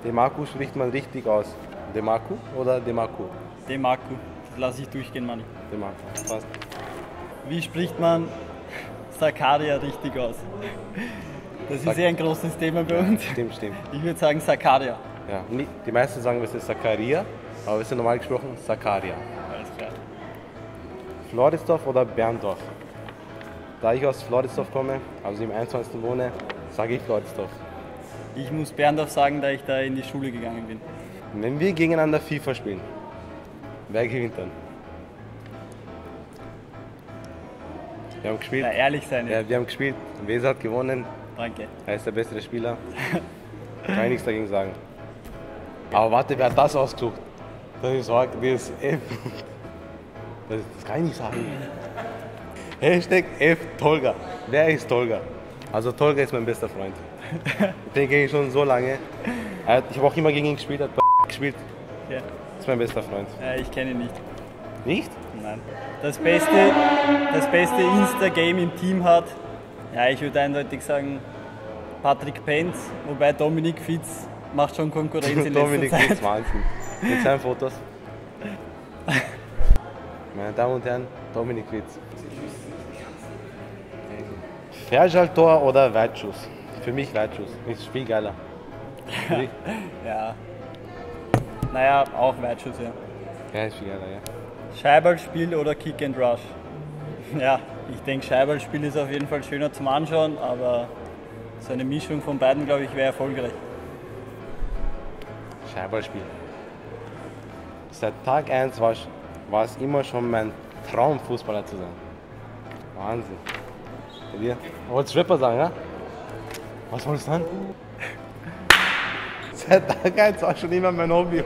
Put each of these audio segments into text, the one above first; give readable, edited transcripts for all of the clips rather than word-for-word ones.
Demarco spricht man richtig aus. Demarco oder Demarco? Demarco. Das lasse ich durchgehen, Manni. Demarco, passt. Wie spricht man Sakarya richtig aus? Das ist ja ein großes Thema bei uns. Stimmt, stimmt. Ich würde sagen Sakarya. Ja, die meisten sagen, es ist Sakaria, aber es ist normal gesprochen Sakaria. Alles klar. Floridsdorf oder Berndorf? Da ich aus Floridsdorf komme, also im 21. wohne, sage ich Floridsdorf. Ich muss Berndorf sagen, da ich da in die Schule gegangen bin. Wenn wir gegeneinander FIFA spielen, wer gewinnt dann? Wir haben gespielt. Ja, ehrlich sein. Ja, wir haben gespielt. Weser hat gewonnen. Danke. Er ist der bessere Spieler. Kann ich nichts dagegen sagen. Aber warte, wer hat das ausgesucht? Das ist arg, das ist F. Das kann ich nicht sagen. Hashtag F Tolga. Wer ist Tolga? Also Tolga ist mein bester Freund. Den kenne ich schon so lange. Ich habe auch immer gegen ihn gespielt, hat gespielt. Ja. Ist mein bester Freund. Ich kenne ihn nicht. Nicht? Nein. Das beste Insta-Game im Team hat, ja, ich würde eindeutig sagen, Patrick Penz, wobei Dominik Fitz macht schon Konkurrenz in letzter Dominik Zeit. Fitz, Wahnsinn. Mit seinen Fotos. Meine Damen und Herren, Dominik Fitz. Ferschaltor oder Weitschuss? Für mich Weitschuss. Ist viel geiler. Für dich? Ja. Naja, auch Weitschuss, ja. Ja, ist viel geiler, ja. Scheiberlspiel oder Kick and Rush? Ja, ich denke, Scheiberlspiel ist auf jeden Fall schöner zum Anschauen, aber so eine Mischung von beiden, glaube ich, wäre erfolgreich. Scheibenspiel. Seit Tag 1 war es immer schon mein Traum, Fußballer zu sein. Wahnsinn. Bei dir? Wolltest du Rapper sagen, ja? Was wolltest du dann? Seit Tag 1 war schon immer mein Hobby.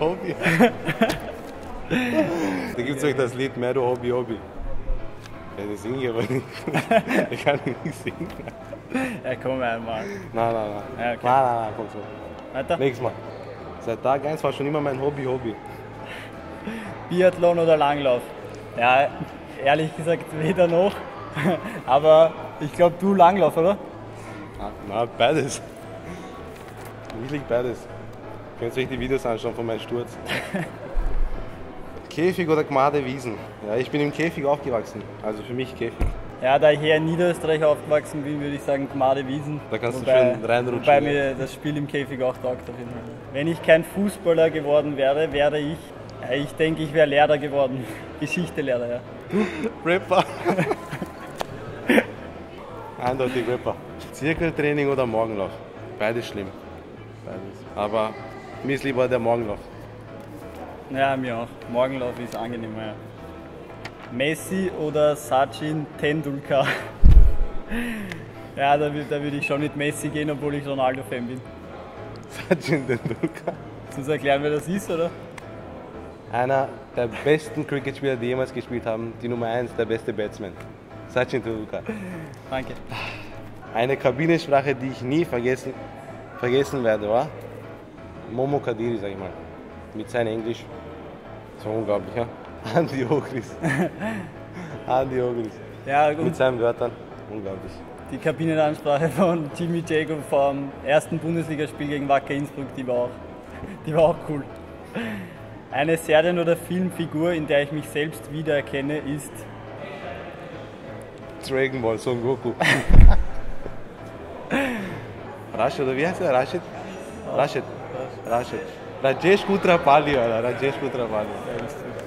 Da gibt es euch das Lied Mehr du Hobby. Ja, das singe ich aber nicht. Ich kann nicht singen. Ja, komm einmal. Nein. Ja, okay. Nein, komm so. Weiter? Nächstes Mal. Seit Tag 1 war schon immer mein Hobby. Biathlon oder Langlauf? Ja, ehrlich gesagt weder noch. Aber ich glaube, du Langlauf, oder? Na, beides. Wirklich beides. Könnt ihr euch die Videos anschauen von meinem Sturz. Käfig oder Gmade Wiesen? Ja, ich bin im Käfig aufgewachsen. Also für mich Käfig. Ja, da ich hier in Niederösterreich aufgewachsen bin, würde ich sagen Gmade Wiesen. Da kannst du schön reinrutschen. Wobei mir das Spiel im Käfig auch taugt auf jeden Fall. Wenn ich kein Fußballer geworden wäre, wäre ich, ja, ich denke, ich wäre Lehrer geworden. Geschichtelehrer, ja. Rapper. Eindeutig Rapper. Zirkeltraining oder Morgenlauf? Beides schlimm. Beides. Aber mir ist lieber der Morgenlauf. Ja, mir auch. Morgenlauf ist angenehmer, ja. Messi oder Sachin Tendulkar? Ja, da würde ich schon mit Messi gehen, obwohl ich Ronaldo-Fan bin. Sachin Tendulkar. Kannst du erklären, wer das ist, oder? Einer der besten Cricketspieler, die jemals gespielt haben. Die Nummer 1, der beste Batsman. Sachin Tendulkar. Danke. Eine Kabinensprache, die ich nie vergessen werde, war Momo Kadiri, sag ich mal. Mit seinem Englisch. So unglaublich, ja. Andi Ogris. Ja, Mit gut. seinen Wörtern. Unglaublich. Die Kabinenansprache von Jimmy Jacob vom ersten Bundesligaspiel gegen Wacker Innsbruck, die war auch cool. Eine Serien- oder Filmfigur, in der ich mich selbst wiedererkenne, ist Dragon Ball, Son Goku. Rashid, oder wie heißt er? Rashid. Rajesh Kutrapali, Alter. Rajesh Kutrapali. Ja,